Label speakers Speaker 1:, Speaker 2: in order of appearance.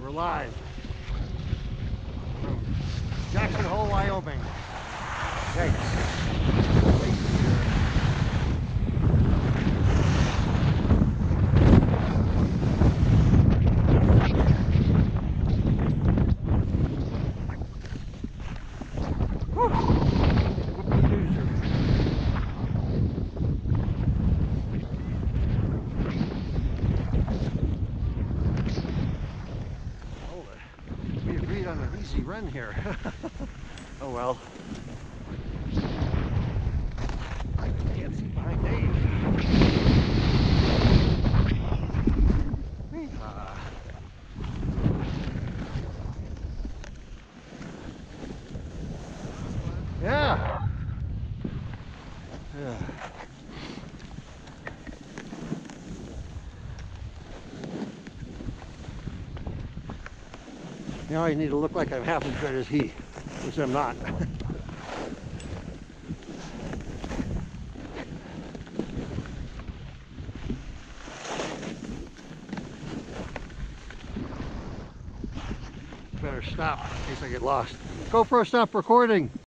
Speaker 1: We're live from Jackson Hole, Wyoming. Yikes. We agreed on an easy run here. Oh well. I can't see behind Dave. Yeah. Yeah. Now I need to look like I'm half as good as he, which I'm not. Better stop in case I get lost. GoPro, stop recording.